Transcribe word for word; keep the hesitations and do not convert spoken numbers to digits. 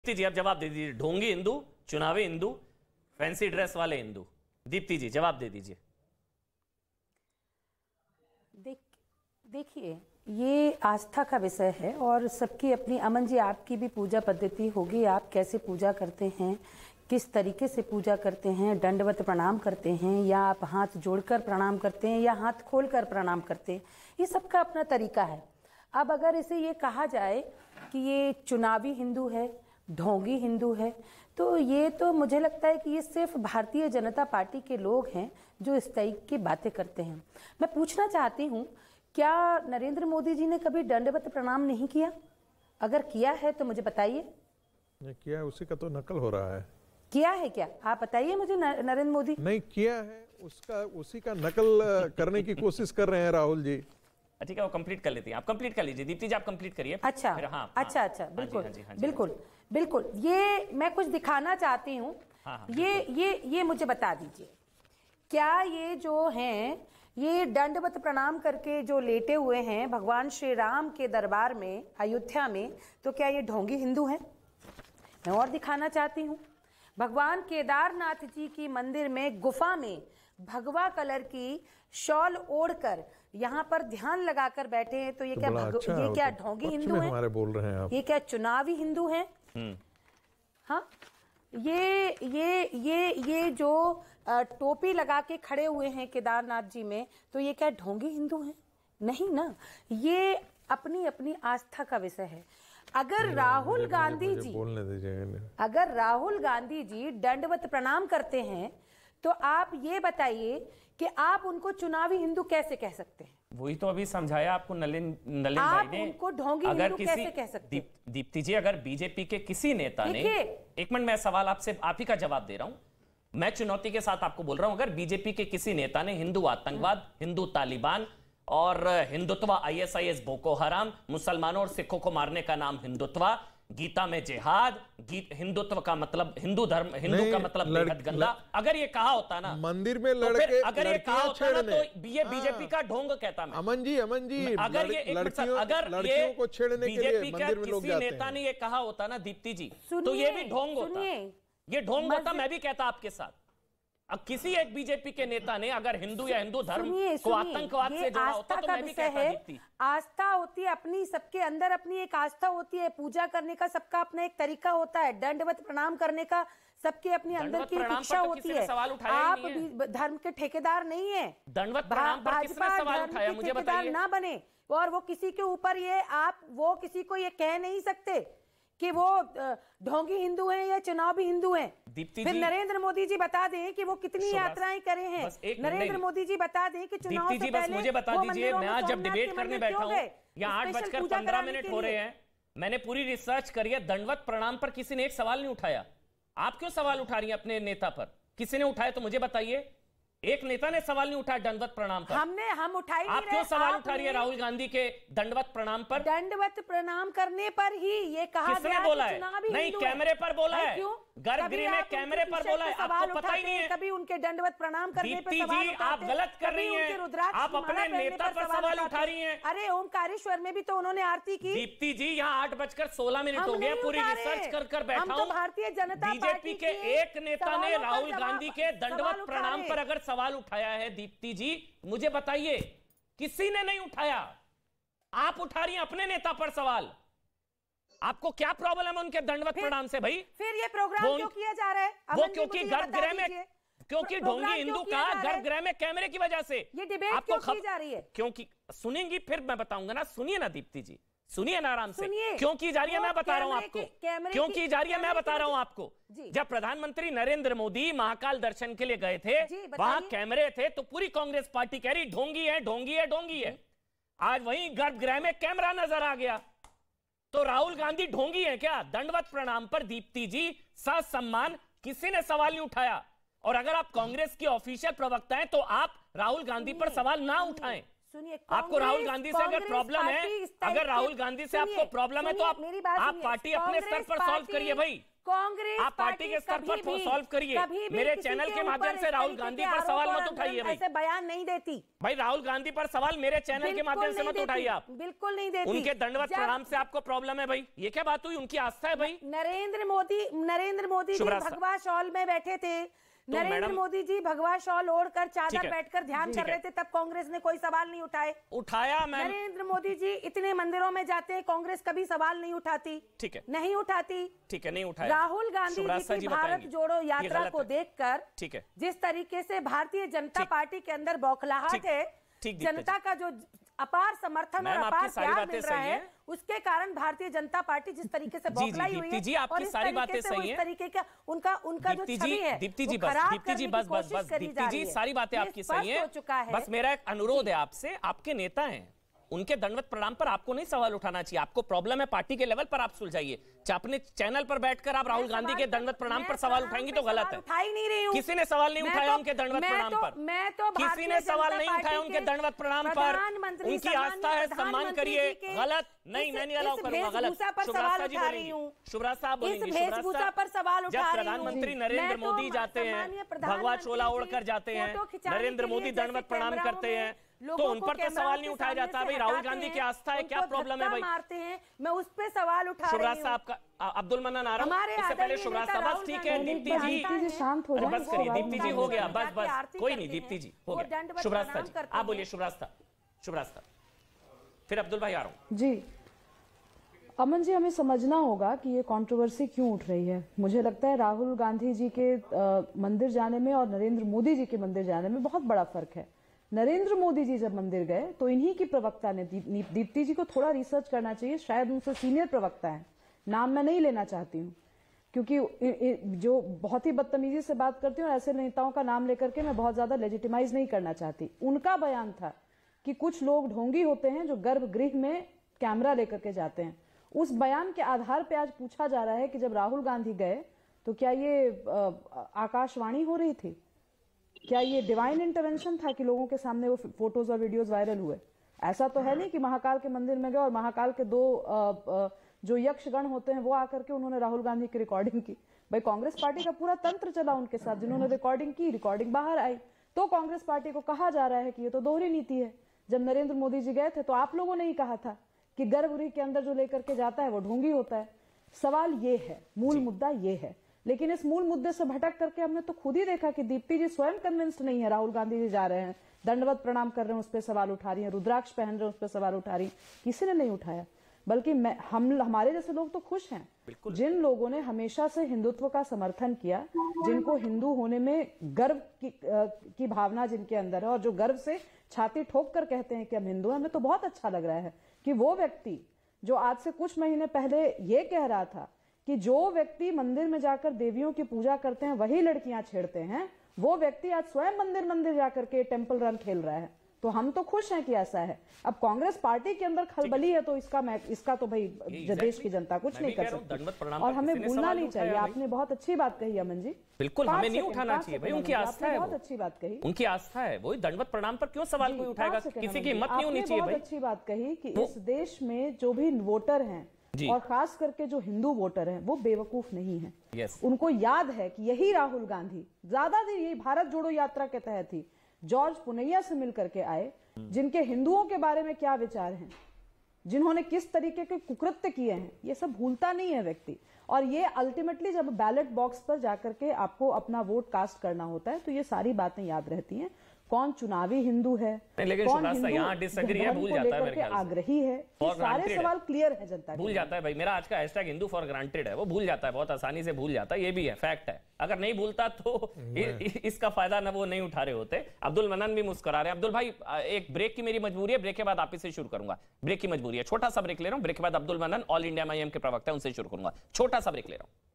दीप्ति जी आप जवाब दे दीजिए। ढोंगी हिंदू, चुनावी हिंदू, फैंसी ड्रेस वाले हिंदू। दीप्ति जी जवाब दे दीजिए। देख देखिए, ये आस्था का विषय है और सबकी अपनी। अमन जी, आपकी भी पूजा पद्धति होगी, आप कैसे पूजा करते हैं, किस तरीके से पूजा करते हैं, दंडवत प्रणाम करते हैं या आप हाथ जोड़कर प्रणाम करते हैं या हाथ खोलकर प्रणाम करते हैं, ये सबका अपना तरीका है। अब अगर इसे ये कहा जाए कि ये चुनावी हिंदू है, ढोंगी हिंदू है, तो ये तो मुझे लगता है कि ये सिर्फ भारतीय जनता पार्टी के लोग हैं जो इस टाइप की बातें करते हैं। मैं पूछना चाहती हूँ, क्या नरेंद्र मोदी जी ने कभी दंडवत प्रणाम नहीं किया? अगर किया है तो मुझे बताइए। किया है, उसी का तो नकल हो रहा है। किया है क्या? आप बताइए मुझे। नरेंद्र मोदी नहीं किया है, उसका उसी का नकल करने की कोशिश कर रहे हैं राहुल जी। ठीक है, वो कंप्लीट कर लेती हैं। आप कंप्लीट कर लीजिए दीप्ति जी, आप कंप्लीट करिए। अच्छा फिर हाँ, अच्छा हाँ, अच्छा हाँ, बिल्कुल हाँ जी, हाँ जी, बिल्कुल हाँ जी। बिल्कुल। ये मैं कुछ दिखाना चाहती हूँ। हाँ, हाँ, ये ये ये मुझे बता दीजिए, क्या ये जो हैं ये दंडवत प्रणाम करके जो लेटे हुए हैं भगवान श्री राम के दरबार में अयोध्या में, तो क्या ये ढोंगी हिंदू हैं? मैं और दिखाना चाहती हूँ, भगवान केदारनाथ जी की मंदिर में गुफा में भगवा कलर की शॉल ओढ़कर यहाँ पर ध्यान लगाकर बैठे हैं, तो ये तो क्या भग... अच्छा ये क्या ढोंगी हिंदू हैं? हमारे बोल रहे हैं आप। ये क्या चुनावी हिंदू हैं? हाँ, ये ये ये ये जो टोपी लगा के खड़े हुए हैं केदारनाथ जी में, तो ये क्या ढोंगी हिंदू हैं? नहीं ना, ये अपनी अपनी आस्था का विषय है। अगर राहुल गांधी जी बोलने दीजिए। अगर राहुल गांधी जी दंडवत प्रणाम करते हैं, तो आप ये बताइए कि आप उनको चुनावी हिंदू कैसे कह सकते हैं? वही तो अभी समझाया आपको नलिन नलिन आप भाई ने। उनको ढोंगी अगर हिंदू किसी कैसे कह सकते हैं? दीप, दीप्ति जी, अगर बीजेपी के किसी नेता ने, एक मिनट मैं सवाल आपसे आप ही का जवाब दे रहा हूं, मैं चुनौती के साथ आपको बोल रहा हूं, अगर बीजेपी के किसी नेता ने हिंदू आतंकवाद, हिंदू तालिबान और हिंदुत्व, आईएसआईएस बोको हराम, मुसलमानों और सिखों को मारने का नाम हिंदुत्व, गीता में जिहाद, गीत हिंदुत्व का मतलब हिंदू धर्म, हिंदू का मतलब बेहद गंदा, अगर ये कहा होता ना मंदिर में तो लड़के, फिर अगर ये कहा होता ना तो ये बीजेपी हाँ। का ढोंग कहता मैं। अमन जी अमन जी अगर ये लड़कियों, अगर लड़कियों को छेड़ने के लिए बीजेपी का मंदिर में लोग किसी जाते नेता हैं। ने ये कहा होता ना दीप्ति जी, तो ये भी ढोंग होता, ये ढोंग होता, मैं भी कहता आपके साथ। अब किसी एक बीजेपी के नेता ने अगर हिंदू या हिंदू धर्म को आतंकवाद से जोड़ा होता तो मैं भी कहता दीप्ति। आस्था होती है अपनी, सबके अंदर अपनी एक आस्था होती है, पूजा करने का सबका अपना एक तरीका होता है, दंडवत प्रणाम करने का सबके अपनी अंदर की इच्छा होती है। आप धर्म के ठेकेदार नहीं है, दंडवत प्रणाम पर किसने सवाल उठाया मुझे बताइए? ना बने, और वो किसी के ऊपर ये आप वो किसी को ये कह नहीं सकते कि वो ढोंगी हिंदू हैं या चुनावी हिंदू हैं। दीप्ति फिर जी, नरेंद्र मोदी जी बता दें कि वो कितनी यात्राएं करे हैं। नरेंद्र मोदी जी बता दें कि चुनाव से जी, पहले बस मुझे बता दीजिए, मैं आज जब डिबेट करने बैठा हूं, यहाँ आठ बजकर पंद्रह मिनट हो रहे हैं, मैंने पूरी रिसर्च करी है, दंडवत प्रणाम पर किसी ने एक सवाल नहीं उठाया। आप क्यों सवाल उठा रही हैं अपने नेता पर? किसी ने उठाया तो मुझे बताइए। एक नेता ने सवाल नहीं उठाया दंडवत प्रणाम पर। हमने हम उठाई नहीं। आप क्यों सवाल उठा रही है राहुल गांधी के दंडवत प्रणाम पर? दंडवत प्रणाम करने पर ही ये कहा किसने बोला है? नहीं, कैमरे पर बोला है, गर्भगृह में कैमरे पर बोला है, आपको पता ही नहीं है। कभी उनके दंडवत प्रणाम करने पर सवाल उठाते हैं। आप गलत कर रही हैं, आप अपने नेता पर सवाल उठा रही हैं। अरे ओमकारेश्वर में भी तो उन्होंने आरती की। दीप्ति जी, यहाँ आठ बजकर सोलह मिनट हो गए, पूरी रिसर्च कर कर बैठा हूँ। भारतीय जनता बीजेपी के एक नेता ने राहुल गांधी के दंडवत प्रणाम पर अगर सवाल उठाया है दीप्ति जी, मुझे बताइए। किसी ने नहीं उठाया, आप उठा रही हैं अपने नेता पर सवाल। आपको क्या प्रॉब्लम है उनके दंडवत प्रणाम से भाई? फिर ये प्रोग्राम क्यों किया जा रहा है? वो क्योंकि गर्भगृह में, क्योंकि ढोंगी हिंदू का गर्भगृह में कैमरे की वजह से ये डिबेट आपको क्यों की जा रही है? क्योंकि सुनेंगी फिर मैं बताऊंगा ना। सुनिए ना दीप्ति जी, सुनिए ना आराम से। सुनिए, क्यों की जा रही है मैं बता रहा हूं आपको, क्यों की जा रही है मैं बता रहा हूं आपको। जब प्रधानमंत्री नरेंद्र मोदी महाकाल दर्शन के लिए गए थे, वहां कैमरे थे, तो पूरी कांग्रेस पार्टी कह रही ढोंगी है, ढोंगी है, ढोंगी है। आज वहीं गर्भगृह में कैमरा नजर आ गया, तो राहुल गांधी ढोंगी है क्या? दंडवत प्रणाम पर दीप्ति जी ससम्मान किसी ने सवाल नहीं उठाया। और अगर आप कांग्रेस की ऑफिशियल प्रवक्ता हैं तो आप राहुल गांधी पर सवाल ना उठाएं। सुनिए, आपको राहुल गांधी से अगर प्रॉब्लम है, अगर राहुल गांधी से आपको प्रॉब्लम है तो आप आप पार्टी अपने स्तर पर सॉल्व करिए भाई। कांग्रेस आप पार्टी के स्तर पर सॉल्व करिए। मेरे चैनल के माध्यम से राहुल गांधी पर सवाल मत उठाइए भाई। ऐसे बयान नहीं देती भाई, राहुल गांधी पर सवाल मेरे चैनल के माध्यम से मत उठाइए आप। बिल्कुल नहीं देती। उनके दंडवत प्रणाम से आपको प्रॉब्लम है भाई, ये क्या बात हुई? उनकी आस्था है भाई। नरेंद्र मोदी नरेंद्र मोदी जी भगवा शॉल में बैठे थे, तो नरेंद्र मोदी जी भगवा शॉल ओढ़कर चादर बैठकर ध्यान कर रहे थे, तब कांग्रेस ने कोई सवाल नहीं उठाए। उठाया मैम। नरेंद्र मोदी जी इतने मंदिरों में जाते हैं, कांग्रेस कभी सवाल नहीं उठाती। ठीक है, नहीं उठाती। ठीक है, नहीं उठाया। राहुल गांधी जी की भारत जोड़ो यात्रा को देखकर ठीक है, जिस तरीके से भारतीय जनता पार्टी के अंदर बौखलाहट है, जनता का जो अपार समर्थन और अपार प्यार मिल रहा है, उसके कारण भारतीय जनता पार्टी जिस तरीके से बौखलाई हुई है, जी आपकी सारी बातें सही हैं। इस तरीके का उनका उनका जो छवि है, दीप्ति जी बस दीप्ति जी बस बस बस दीप्ति जी सारी बातें आपकी सही हैं। बस मेरा एक अनुरोध है आपसे, आपके नेता हैं, उनके दंडवत प्रणाम पर आपको नहीं सवाल उठाना चाहिए। आपको प्रॉब्लम है पार्टी के लेवल पर, आप सुलझाइए। अपने चैनल पर बैठकर आप राहुल गांधी के दंडवत प्रणाम पर सवाल उठाएंगी तो गलत है। उठाई नहीं रही हूं। किसी ने सवाल नहीं उठाया उनके दंडवत प्रणाम पर। मैं तो किसी ने सवाल नहीं उठाया उनके दंडवत प्रणाम पर। उनकी आस्था है, सम्मान करिए। गलत नहीं, मैं नहीं अलाउ करूंगा गलत। शुभ्रास्ता जी बोलेंगी, शुभ्रास्ता साहब बोलेंगी। वेशभूषा पर सवाल उठा रही हूं। प्रधानमंत्री नरेंद्र मोदी जाते हैं, भगवा चोला ओढ़कर जाते हैं, नरेंद्र मोदी दंडवत प्रणाम करते हैं, तो उन पर तो सवाल नहीं उठाया जाता। भाई राहुल गांधी की आस्था है, क्या प्रॉब्लम है भाई? मारते हैं, मैं उस पे सवाल उठा रही हूं। शुभ्राज साहब का अब्दुल मन्नान आ रहा हूं, इससे पहले शुभ्राज साहब बस ठीक है। दीप्ति जी शांत हो जाइए, बस करिए। दीप्ति जी हो गया, बस बस कोई नहीं। दीप्ति जी हो गया। शुभ्राज साहब आप बोलिए। शुभ्राज साहब, शुभ्राज साहब, फिर अब्दुल भाई आ रहा हूं जी। अमन जी, हमें समझना होगा कि ये कंट्रोवर्सी क्यों उठ रही है। मुझे लगता है राहुल गांधी जी के आ, मंदिर जाने में और नरेंद्र मोदी जी के मंदिर जाने में बहुत बड़ा फर्क है। नरेंद्र मोदी जी जब मंदिर गए तो इन्हीं की प्रवक्ता ने, दीप्ति जी को थोड़ा रिसर्च करना चाहिए, शायद उनसे सीनियर प्रवक्ता है, नाम मैं नहीं लेना चाहती हूँ क्योंकि जो बहुत ही बदतमीजी से बात करती हूँ, ऐसे नेताओं का नाम लेकर के मैं बहुत ज्यादा लेजिटिमाइज नहीं करना चाहती। उनका बयान था कि कुछ लोग ढोंगी होते हैं जो गर्भगृह में कैमरा लेकर के जाते हैं। उस बयान के आधार पर आज पूछा जा रहा है कि जब राहुल गांधी गए तो क्या ये आकाशवाणी हो रही थी, क्या ये डिवाइन इंटरवेंशन था कि लोगों के सामने वो फोटोज और वीडियोस वायरल हुए? ऐसा तो है नहीं कि महाकाल के मंदिर में गए और महाकाल के दो आ, आ, जो यक्षगण होते हैं वो आकर के उन्होंने राहुल गांधी की रिकॉर्डिंग की। भाई कांग्रेस पार्टी का पूरा तंत्र चला उनके साथ, जिन्होंने रिकॉर्डिंग की, रिकॉर्डिंग बाहर आई, तो कांग्रेस पार्टी को कहा जा रहा है कि ये तो दोहरी नीति है। जब नरेंद्र मोदी जी गए थे तो आप लोगों ने ही कहा था कि गर्भगृह के अंदर जो लेकर के जाता है वो ढोंगी होता है। सवाल ये है, मूल मुद्दा ये है। लेकिन इस मूल मुद्दे से भटक करके हमने तो खुद ही देखा कि दीप्ति जी स्वयं कन्विंस्ड नहीं है। राहुल गांधी जी जा रहे हैं, दंडवत प्रणाम कर रहे हैं, उस पर सवाल उठा रही हैं, रुद्राक्ष पहन रहे हैं, उस पर सवाल उठा रही, किसी ने नहीं उठाया। बल्कि मैं हम हमारे जैसे लोग तो खुश हैं, जिन लोगों ने हमेशा से हिंदुत्व का समर्थन किया, जिनको हिंदू होने में गर्व की, आ, की भावना जिनके अंदर है और जो गर्व से छाती ठोक कर कहते हैं कि हम हिंदू हैं। हमें तो बहुत अच्छा लग रहा है कि वो व्यक्ति जो आज से कुछ महीने पहले ये कह रहा था कि जो व्यक्ति मंदिर में जाकर देवियों की पूजा करते हैं वही लड़कियां छेड़ते हैं, वो व्यक्ति आज स्वयं मंदिर मंदिर जाकर के टेंपल रन खेल रहा है। तो हम तो खुश हैं कि ऐसा है। अब कांग्रेस पार्टी के अंदर खलबली है तो इसका मैं इसका तो भाई देश की जनता कुछ नहीं कर सकती। और हमें भूलना नहीं चाहिए, आपने बहुत अच्छी बात कही अमन जी। बिल्कुल, हमें नहीं उठाना चाहिए भाई, उनकी आस्था है, बहुत अच्छी बात कही, उनकी आस्था है। वही दंडवत प्रणाम पर क्यों सवाल कोई उठाएगा? किसी की हिम्मत नहीं होनी चाहिए भाई। बहुत अच्छी बात कही कि इस देश में जो भी वोटर हैं और खास करके जो हिंदू वोटर हैं वो बेवकूफ नहीं है। yes. उनको याद है कि यही राहुल गांधी ज्यादा देर यही भारत जोड़ो यात्रा के तहत ही जॉर्ज पुनैया से मिलकर के आए, जिनके हिंदुओं के बारे में क्या विचार हैं, जिन्होंने किस तरीके के कुकृत्य किए हैं, ये सब भूलता नहीं है व्यक्ति। और ये अल्टीमेटली जब बैलेट बॉक्स पर जाकर के आपको अपना वोट कास्ट करना होता है तो ये सारी बातें याद रहती हैं। कौन चुनावी हिंदू है, लेकिन कौन यहाँ डिसएग्री है, भूल जाता है मेरे ख्याल से। आग्रही है, सारे सवाल क्लियर है जनता भूल जाता है भाई। मेरा आज का हैशटैग हिंदू फॉर ग्रांटेड है, वो भूल जाता है, बहुत आसानी से भूल जाता है। ये भी है, फैक्ट है। अगर नहीं भूलता तो इसका फायदा ना वो नहीं उठा रहे होते। अब्दुल मन्नान भी मुस्कुरा रहे हैं। अब्दुल भाई, एक ब्रेक की मेरी मजबूरी है, ब्रेक के बाद आप इसे शुरू करूंगा। ब्रेक की मजबूरी है, छोटा सा ब्रेक ले रहा हूं। ब्रेक के बाद Abdul Mannan all India M के प्रवक्ता है, उनसे शुरू करूंगा। छोटा सा ब्रेक ले रहा हूं।